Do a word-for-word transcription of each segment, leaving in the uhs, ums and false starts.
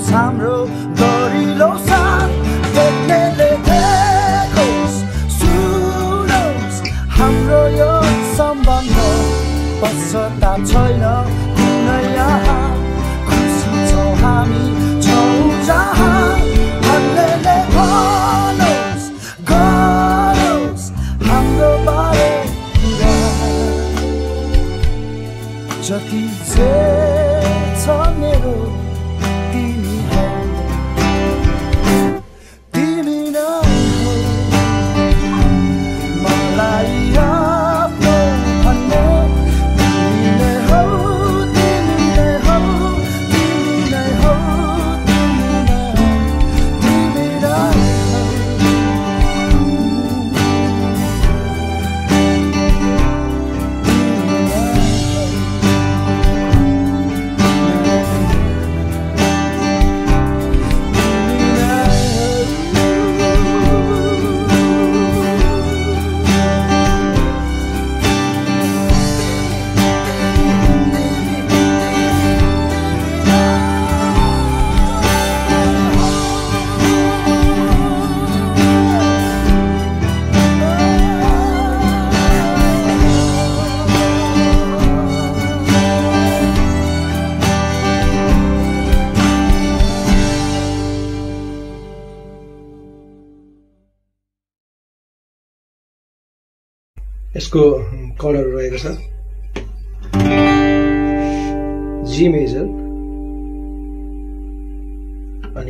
हाम्रो दरिलो साथ देख्नेले देखोस् सुनोस् हाम्रो यो सम्बन्ध पश्चाताप छैन कुनै यहाँ खुसी छौँ हामी छौँ जहाँ भन्नेले भनोस् गरोस् हाम्रो बारे जति जे छ मेरो तिमी हो तिमी नै हो मलाई आफ्नो भन्ने तिमी नै हो तिमी नै हो तिमी नै हो तिमी नै हो तिमी नै यसको कर्डहरु रहेको छ जी मेजर अनि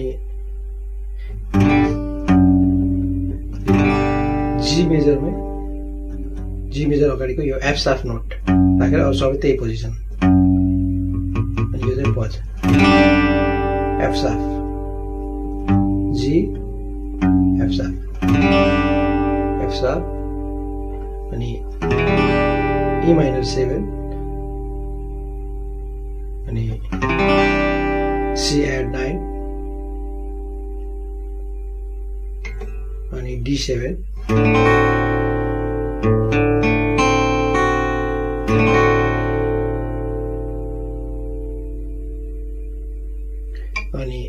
जी मेजरमै जी मेजर अगाडिको यो एफ साफ नोट राखेर अरु सबै त्यही पोजिसन अनि यो चाहिँ पज F sharp G F sharp F sharp अनि E minor seven अनि C add nine अनि D seven अनि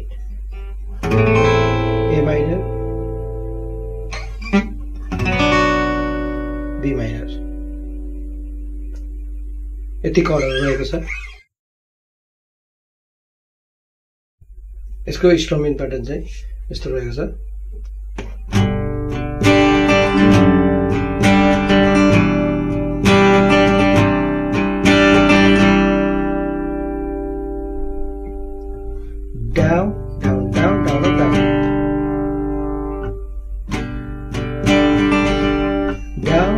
A minor B minor यति कर्डहरु रहेको छ यसको स्ट्रमिङ प्याटर्न चाहिँ यस्तो रहेको छ down down down down down down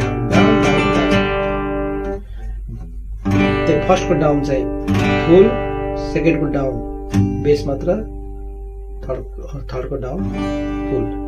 first को डाउन चाहिँ फुल सेकेन्ड को डाउन बेस मात्र थर्ड थर्ड को डाउन फुल